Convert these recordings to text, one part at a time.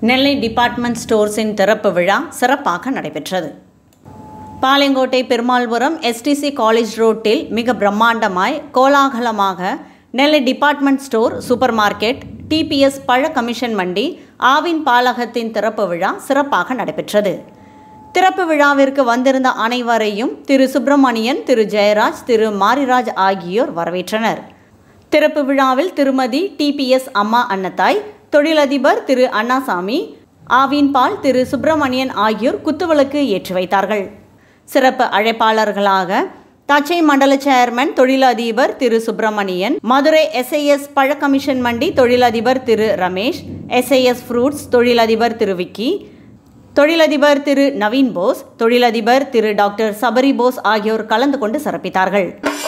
நெல்லை department ஸ்டோர்ஸின் திறப்பு விழா சிறப்பாக நடைபெற்றது. பாளையங்கோட்டை பெருமாள்புரம் எஸ்டிசி காலேஜ் ரோட்டில் மிக பிரம்மாண்டமாய் கோலாகலமாக Nellai department store, super market, TPS பழ கமிஷன் மண்டி, ஆவின் பாலகத்தின் திறப்பு விழா சிறப்பாக நடைபெற்றது. திறப்பு விழாவிற்கு வந்திருந்த அனைவரையும் திரு சுப்பிரமணியன், திரு ஜெயராஜ், திரு மாரிராஜ் ஆகியோர் வரவேற்றனர். திறப்பு விழாவில் திருமதி டிபிஎஸ் அம்மா அன்னத்தாய், தொழிலதிபர் திரு அண்ணாசாமி, ஆவின் பால் திரு சுப்பிரமணியன் ஆகியோர் குத்துவிளக்கு ஏற்றி வைத்தார்கள். சிறப்பு அழைப்பாளர்களாக தச்சை மண்டல சேர்மன் தொழிலதிபர் திரு சுப்பிரமணியன், மதுரை எஸ்ஐஎஸ் பழ கமிஷன் மண்டி தொழிலதிபர் திரு ரமேஷ், எஸ்ஐஎஸ் ஃப்ரூட்ஸ் தொழிலதிபர் திரு விக்கி, தொழிலதிபர் திரு நவீன் போஸ், தொழிலதிபர் திரு டாக்டர் சபரி போஸ் ஆகியோர் கலந்து கொண்டு சிறப்பித்தார்கள்.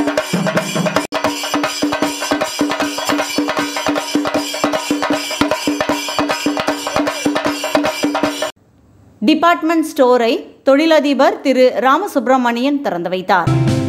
டிபார்ட்மெண்ட் ஸ்டோரை தொழிலதிபர் திரு ராமசுப்பிரமணியன் திறந்து வைத்தார்.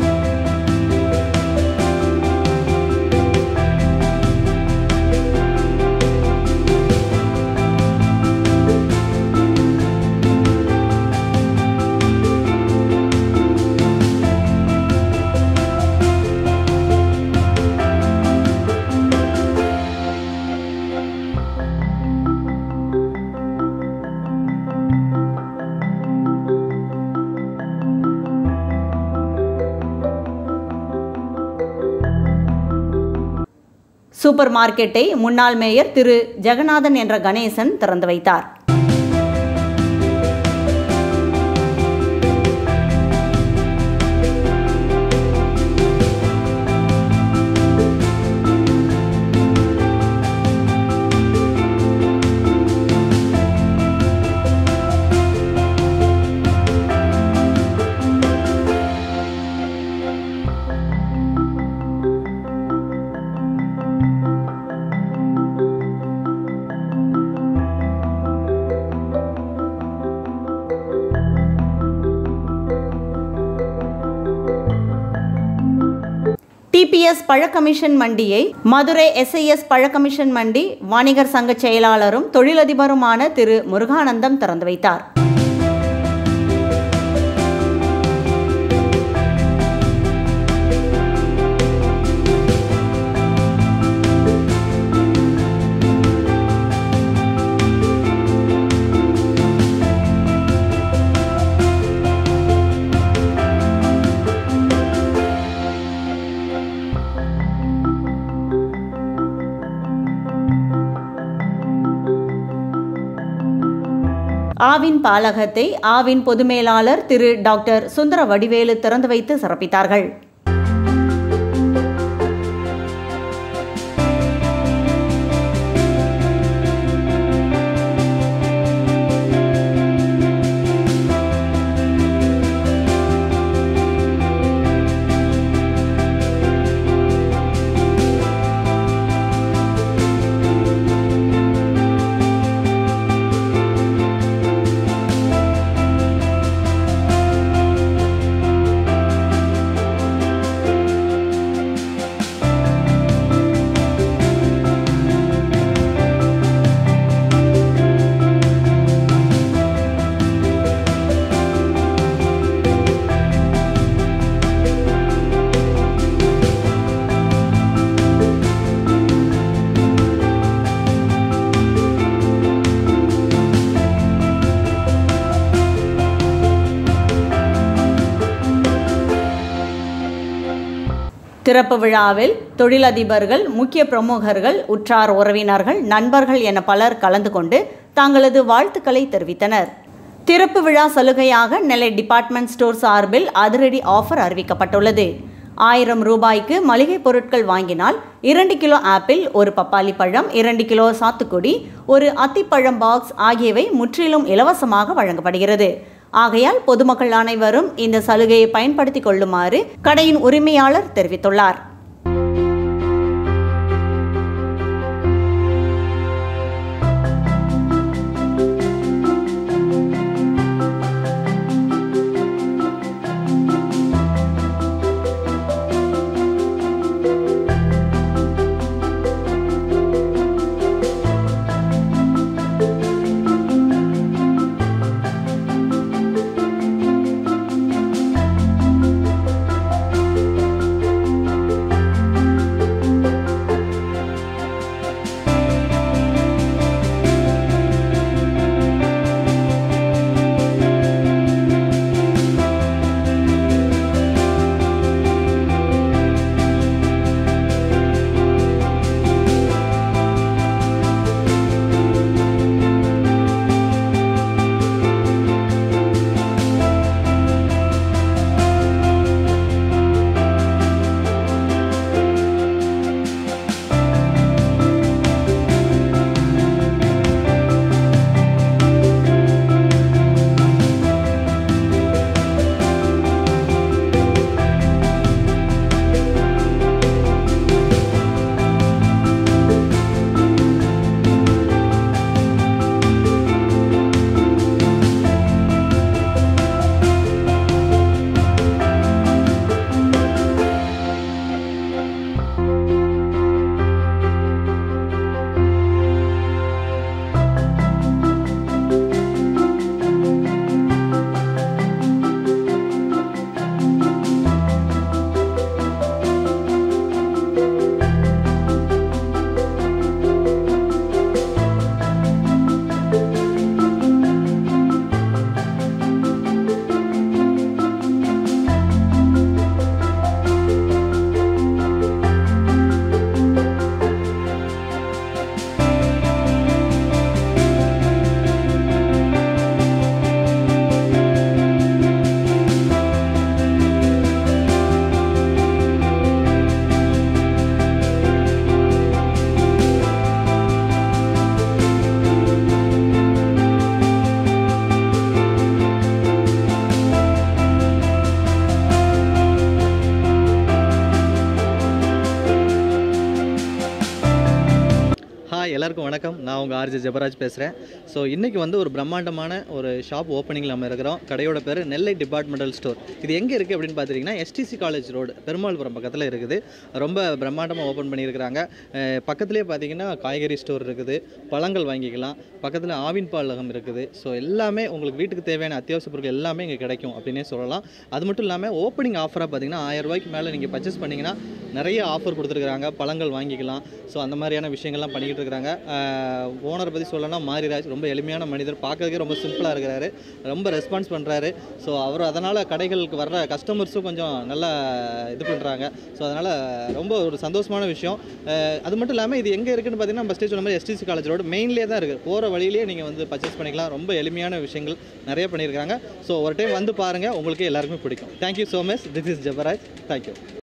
சூப்பர் மார்க்கெட்டை முன்னாள் மேயர் திரு ஜெகநாதன் என்ற கணேசன் திறந்து வைத்தார். டிபிஎஸ் பழ கமிஷன் மண்டியை மதுரை எஸ்ஐஎஸ் பழ கமிஷன் மண்டி வணிகர் சங்க செயலாளரும் தொழிலதிபருமான திரு முருகானந்தம் திறந்து வைத்தார். ஆவின் பாலகத்தை ஆவின் பொது மேலாளர் திரு டாக்டர் சுந்தர வடிவேலு திறந்து வைத்து சிறப்பித்தார்கள். திறப்பு விழாவில் தொழிலதிபர்கள், முக்கிய பிரமுகர்கள், உற்றார் உறவினர்கள், நண்பர்கள் என பலர் கலந்து கொண்டு தங்களது வாழ்த்துக்களை தெரிவித்தனர். திறப்பு விழா சலுகையாக நெல்லை டிபார்ட்மெண்ட் ஸ்டோர் சார்பில் அதிரடி ஆஃபர் அறிவிக்கப்பட்டுள்ளது. 1000 ரூபாய்க்கு மளிகை பொருட்கள் வாங்கினால் 2 கிலோ ஆப்பிள், 1 பப்பாளி பழம், 2 கிலோ சாத்துக்குடி, 1 அத்திப்பழம் பாக்ஸ் ஆகியவை முற்றிலும் இலவசமாக வழங்கப்படுகிறது. ஆகையால் பொதுமக்கள் அனைவரும் இந்த சலுகையை பயன்படுத்திக் கொள்ளுமாறு கடையின் உரிமையாளர் தெரிவித்துள்ளார். எல்லாருக்கும் வணக்கம். நான் உங்கள் ஆர்ஜே ஜெபராஜ் பேசுகிறேன். ஸோ இன்றைக்கி வந்து ஒரு பிரம்மாண்டமான ஒரு ஷாப் ஓப்பனிங்கில் நம்ம இருக்கிறோம். கடையோட பேர் நெல்லை டிபார்ட்மெண்டல் ஸ்டோர். இது எங்கே இருக்குது அப்படின்னு பார்த்துட்டிங்கன்னா எஸ்டிசி காலேஜ் ரோடு பெருமாள்புரம் பக்கத்தில் இருக்குது. ரொம்ப பிரம்மாண்டமாக ஓப்பன் பண்ணியிருக்கிறாங்க. பக்கத்துலேயே பார்த்திங்கன்னா காய்கறி ஸ்டோர் இருக்குது, பழங்கள் வாங்கிக்கலாம், பக்கத்தில் ஆவின் பாலகம் இருக்குது. ஸோ எல்லாமே உங்களுக்கு வீட்டுக்கு தேவையான அத்தியாவசிய பொருட்கள் எல்லாமே இங்கே கிடைக்கும் அப்படின்னே சொல்லலாம். அது மட்டும் இல்லாமல் ஓப்பனிங் ஆஃபராக பார்த்திங்கன்னா 1000 ரூபாய்க்கு மேலே நீங்கள் பர்ச்சேஸ் பண்ணிங்கன்னா நிறைய ஆஃபர் கொடுத்துருக்குறாங்க. பழங்கள் வாங்கிக்கலாம். ஸோ அந்த மாதிரியான விஷயங்கள்லாம் பண்ணிக்கிட்டு இருக்கிறாங்க. ஓனரை பற்றி சொல்லணும்னா மாரிராஜ் ரொம்ப எளிமையான மனிதர், பார்க்கறதுக்கே ரொம்ப சிம்பிளாக இருக்கிறாரு, ரொம்ப ரெஸ்பான்ஸ் பண்ணுறாரு. ஸோ அவர் அதனால் கடைகளுக்கு வர்ற கஸ்டமர்ஸும் கொஞ்சம் நல்லா இது பண்ணுறாங்க. ஸோ அதனால் ரொம்ப ஒரு சந்தோஷமான விஷயம். அது மட்டும் இல்லாமல் இது எங்கே இருக்குதுன்னு பார்த்தீங்கன்னா நம்ம ஸ்டேஜ் சொன்ன மாதிரி எஸ்டிசி காலேஜ் ரோடு மெயின்லேயே தான் இருக்குது. போகிற வழியிலேயே நீங்கள் வந்து பர்ச்சேஸ் பண்ணிக்கலாம். ரொம்ப எளிமையான விஷயங்கள் நிறைய பண்ணியிருக்காங்க. ஸோ ஒரு டைம் வந்து பாருங்கள், உங்களுக்கே எல்லாருக்குமே பிடிக்கும். Thank you so much. This is Jebaraj. Thank you.